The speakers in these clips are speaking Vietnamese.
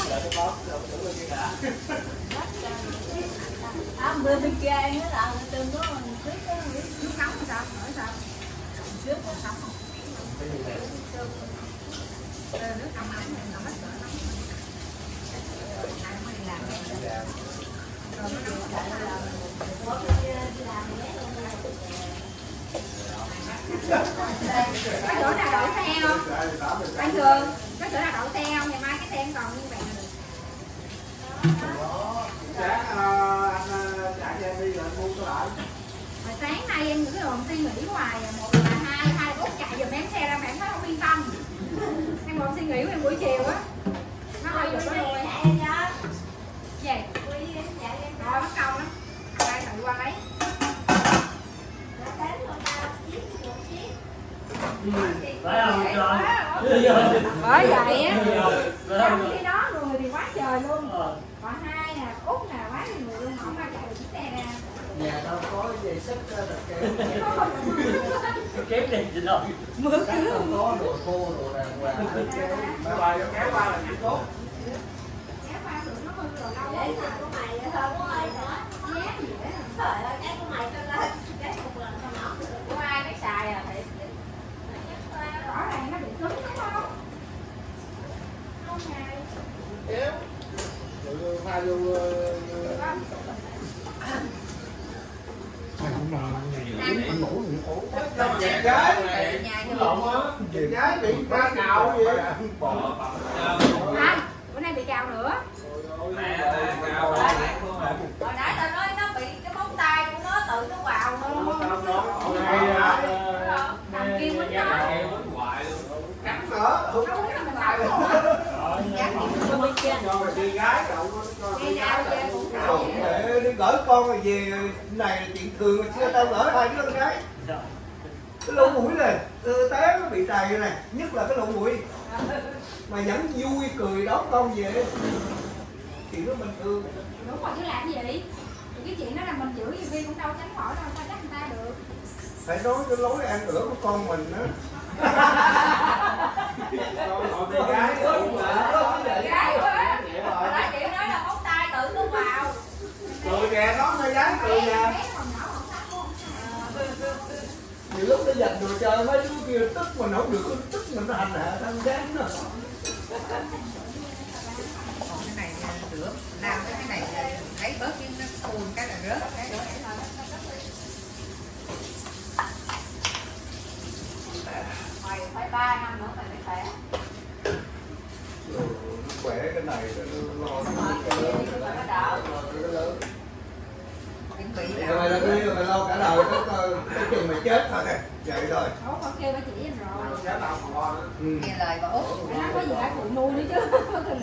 Bên kia ăn nó là tương có nước nóng sao? Hỏi sao? Nước nó nóng không? Nước nóng nóng này nó hết cỡ nóng. Ai mới đi làm cái rồi nó nóng lại là đi làm có chỗ nào đậu xe không? Anh Thường, có chỗ nào đậu xe không? Ngày mai cái xe em còn như vậy là được. Sáng anh trả cho em đi rồi mua cho lại. Hồi sáng nay em cái đồn suy nghĩ hoài, một là hai út chạy giùm em xe ra mà em thấy không yên tâm. Em còn suy nghĩ của em buổi chiều á. Nó hơi giùm nó luôn. Gì? Rồi mất công lắm. Ai tự qua lấy. Bởi vậy á, trong khi đó người thì quá trời luôn. Còn hai nè, út nè, quá nhiều người luôn, không ai chạy được chiếc xe ra. Nhà tao có dây xích đó là kéo đi chị ơi. Mưa cứ không có đồ khô đồ đàng hoàng. Mà bài kéo qua là chỉ tốt. kéo qua tụi nó hơi rồi lâu để sao của mày thôi của mày nữa. Nhát gì đấy. Trời ơi, cái của mày cho lên, cái một lần cho nó. Của ai cái xài à thiệt. Rõ ràng nó bị cứng đúng không? Không hề. Kéo. Rồi pha vô anh ngủ rồi. Nhà gái. Lộn á. Nhà gái bị ba cào vậy. Anh, bữa nay bị cào nữa. Hồi nãy tao nói nó bị cái móng tay của nó tự nó vào luôn. Thằng kia quýnh nó. Cắn nữa. Nó quýnh là mình đậu luôn á. Cho mày đi gái cậu. Ngày nào về cũng cào vậy. Để đi gửi con rồi về này là chuyện thường mà xưa tao gửi hai đứa con gái. Cái lỗ mũi này, té nó bị trầy này, nhất là cái lỗ mũi. Mà vẫn vui cười đón con về. Chuyện đó bình thường. Đúng rồi chứ làm gì? Thì cái chuyện đó là mình giữ gì viên cũng đâu tránh khỏi đâu, sao trách người ta được. Phải nói cái lối ăn ở của con mình á. Con gái đúng rồi. Gái quá. Hồi đó chị nói là móng tay tự nó vào. Cười kìa, nó mấy gái cười kìa. Nhiều lúc nó giành đồ chơi mấy đứa kia tức mình không được, tức mình nó hành hạ thằng gái nó. Còn cái này rửa làm cái này lấy bớt cái nó phun cái là rớt cái đó. Mày phải 3 năm nữa mày mới khỏe. Khỏe cái này nó lo cái lớn. Mày là đi rồi mày lo cả đời cái chừng mày chết thôi kìa, vậy thôi. Con kêu bà chỉ em rồi. Nghe lời bà Út. Nó có gì phải phụ nuôi nữa chứ.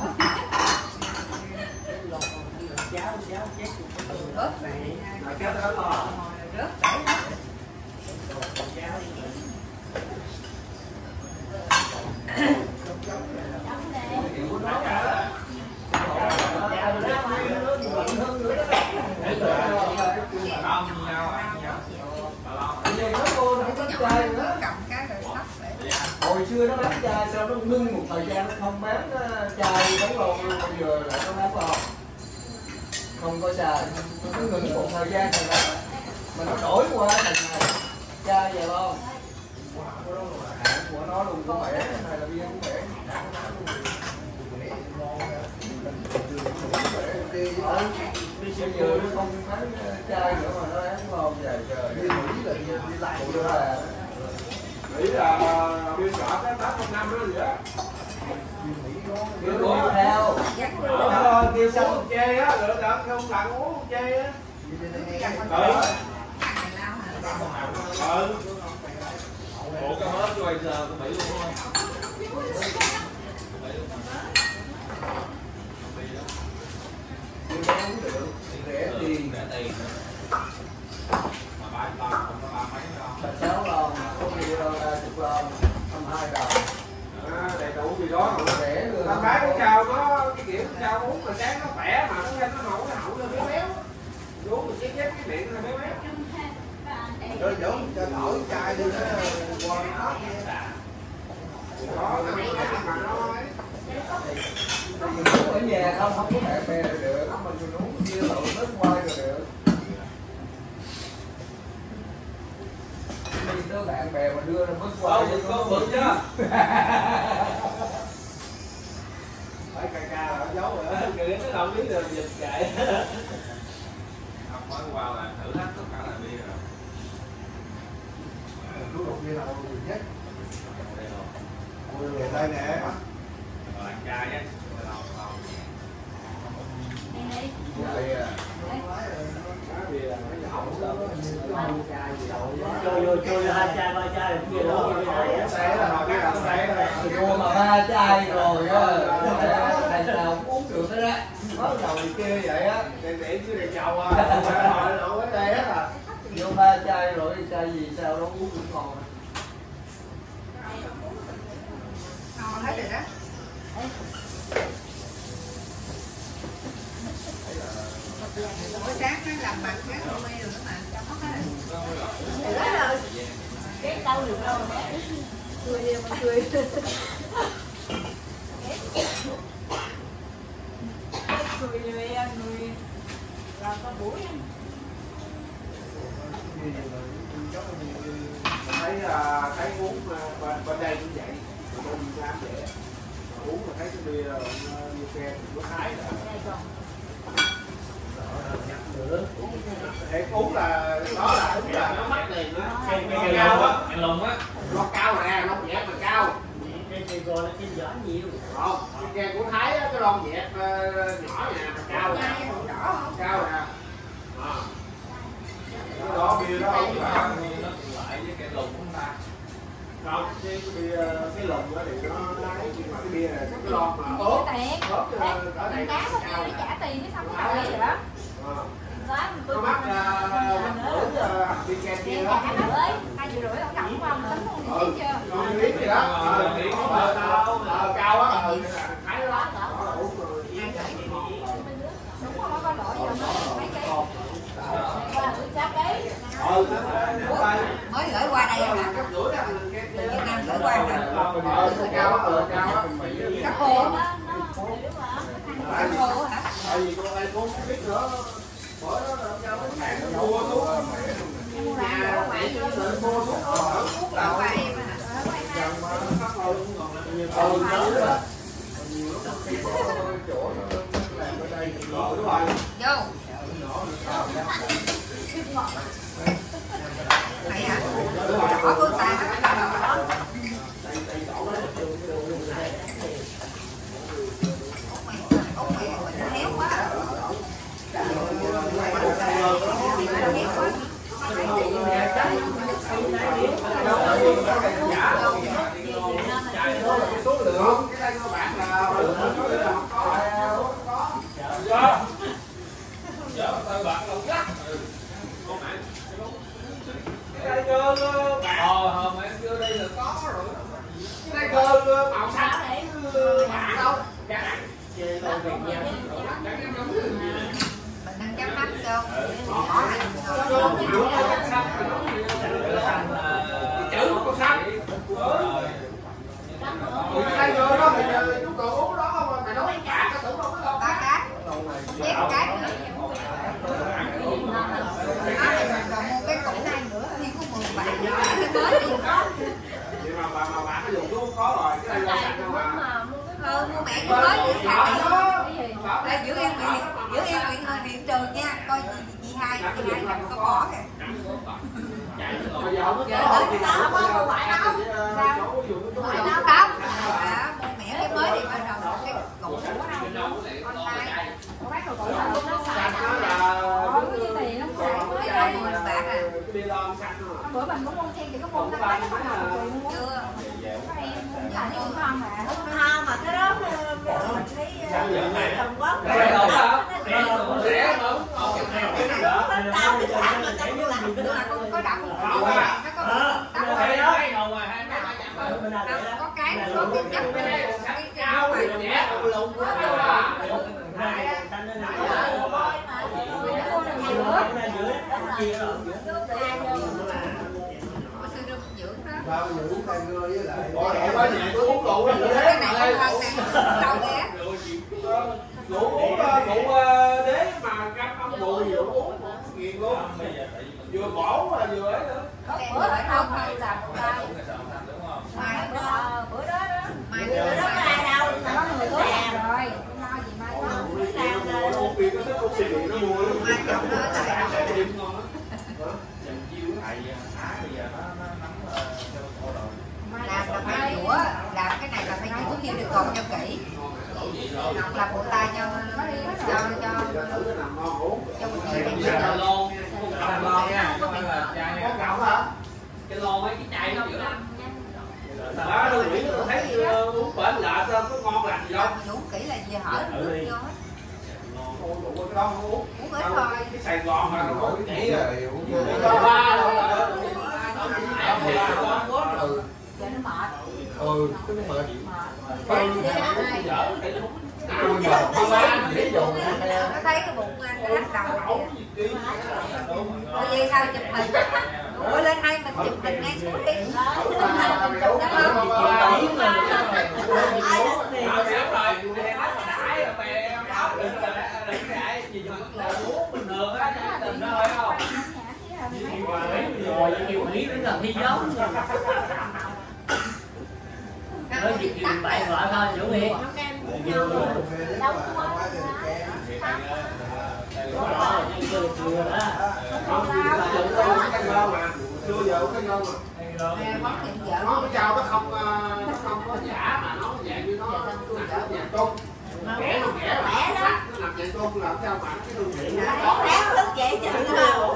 Bớt vậy. Kéo tới lo. Rớt chảy hết. Hồi xưa nó bán chai sau nó ngưng một thời gian nó không bán chai bán lon luôn, bây giờ lại nó bán lon không có xài, nó ngừng một thời gian rồi đó mà nó đổi qua thành chai về lon hãng của nó luôn của mẹ này là bia của mẹ bây giờ nó không bán chai nữa mà nó bán lon dài trời đi lại của nó là nghĩ là biên soạn cái 805 đó gì á. Kêu theo. Kêu uống chê á, lựa đợt không làm uống chê á. Ủa cái hết cho bây giờ của Mỹ luôn không? Uống được, rẻ tiền. Mà ba không có ba mấy đâu. 6 lon, có gì đâu ra 10 lon, 22 đồng. Đầy đủ gì đó Rẻ luôn. Thằng bé của Châu có cái kiểu Châu uống mà sáng nó khỏe mà nó hậu nó béo béo. Uống rồi chết cái miệng nó béo béo. Rồi giống cho nổi chai đi nó qua nó Đó, nó mà nó ấy. nhà không có bạn bè rồi được, mình uống kia tụi nước quay rồi được. Đi tới bạn bè mà đưa ra nước quay có bự chứ. Phải ca là giấu rồi đó, người nó đâu biết rồi dịch chạy. Không mới qua là thử hết tất cả là bia rồi. Chú đột bia nào nhiều nhất? Ôi về đây nè. Làm trai á. Vậy à. Chơi hai chai ba chai kia đó Chua mà ba chai rồi á, thầy nào cũng uống được hết á. Mới đầu thì kia vậy á. Để chứ để chầu à. Nổi cái đây hết à. Vô ba chai rồi, chai gì sao nó uống cũng ngon. Ngon hết rồi đó. Bữa sáng nó làm mặt cái đồ mê rồi đó mà cho mất hết rồi. Đó rồi. Cái đâu được đâu mà cười đi mà cười. Cười người là có buổi anh. Thấy uống bên đây cũng vậy, bên Việt Nam vậy. Uống mà thấy cái bia như xe của Thái là để uống là đó là đúng là nó mắc liền đó. Cây cao á, ăn lùng á. nó cao nè, nó dẹp mà cao. Cái gọi là trên giỏ nhiều. Không, cái cây của Thái á, cái lon dẹp nhỏ nè mà cao nè. Cao nè. Cái đó bia đó không phải Lại với cái lùng của ta. không, cái lồng đó thì nó lấy nhưng mà cái bia này cái lon mà ốp cỡ này Cá có cao kia nè. trả tiền cái xong nó rồi đó. Đó mình Nó mắc bữa đi kem kia đó. 2,5 triệu tổng cộng không tính luôn thì chưa? Con biết gì đó. Cao á. Thái đó. Đúng không có lỗi rồi nó mấy cái. Qua bữa cháp đấy. Mới gửi qua đây hả? Việt Nam gửi qua hả? Cao á. Các cô hả? Tại vì cô ấy cũng biết nữa. Bỏ đó là cao cái nó mua thuốc. Nhà mẹ nó tự mua thuốc đó. Thuốc Gửi qua là em hả? Chỗ nó làm ở đây đúng rồi. Vô. Này hả? Bỏ tôi xài hết. Ốc mày mình nó héo quá. Héo quá. Số lượng cái đây các bạn là Tay bạc lâu lắm. cái đây cơ bạn Mà em chưa đây là có rồi. cái đây cơ màu xanh bạn đâu Mình đang chấm mắt đâu. Bỏ hành rồi. chữ con xanh cái đây cơ đó thì chúng tôi uống đó không mà nó mấy cạn cái tưởng đâu có đâu 3 cái. Chép cái nữa. Còn mua cái cũ này nữa thì có 10 bạn. Cái mới thì có. vậy mà bạn cái dùng thuốc có rồi cái đây là xanh đâu mà Mua mẹ cái mới thì xài là giữ yên điện trường nha, coi chị hai làm có bỏ kìa. bây giờ không Giờ tới đó có ngoại đâu. Sao? Ngoại đâu không? Mua mẹ cái mới thì bắt đầu cái cũ online. Con bác đồ cũ là luôn nó xài đâu. Có cái tiền nó xài mới Rồi đây. 10 bạc à. cái bia lon xanh rồi Hôm bữa mình cũng mua thêm thì có mua năm bác nó không học rồi mua. Chưa. Các em cũng là những con mà. Không mà cái đó mình thấy Trung Quốc. Rẻ không hả? rẻ không Đưa là có đậm. Nó có có cái số cái chất cái cao mà rẻ lùng hồi xưa đưa dưỡng đó. bao nhiêu tay gưa với lại Ôi, ở nhà tôi uống rượu đó Cái này không hơn nè, đâu kìa. rượu uống đế mà cam ông mùi rượu uống nghiền luôn, vừa bổ mà vừa ấy nữa. Bữa đó không hay là mai bữa đó mai bữa đó ai đâu có người có làm rồi lo gì mai có Uống bia nó thích uống xì nó mua luôn. mai chồng nó là làm là phải rửa, làm cái này là phải rửa khi được còn cho kỹ, hoặc là bộ tay cho một người đem Cái cho lon nha, không phải là chai nha. Có gạo hả? Cái lon mấy cái chai nó dữ lắm. Đó, tôi nghĩ tôi thấy uống bển lạ sao có ngon lành gì đâu. uống kỹ là gì hỏi nước vô hết, Cái đó không uống. uống ít thôi. Cái Sài Gòn mà nó Nổi kỹ rồi uống vô cái để đó ba đâu là ừ Giờ nó mệt. cái nó mệt Tôi dở. ví dụ nó thấy cái bụng anh nó lắc đầu vậy. Ủa vậy sao chụp hình? Ủa lên đây mình chụp hình ngay xuống đi. Nhiều ý đến là thi dấu. Nói chuyện bậy vợ thôi, chủ nghĩa. Chưa giờ cái ngon mà. Món chuyện vợ Nó cái chào nó không có giả mà nó dạng như nó dạng tôm. Kẻ nó kẻ là nó làm dạng tôm làm sao mà cái hương vị Có ráng thức vậy chứ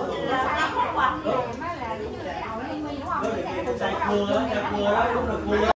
Má là cái đầu nó mi đúng không? Cua đó, cua đó, đúng là cua đó.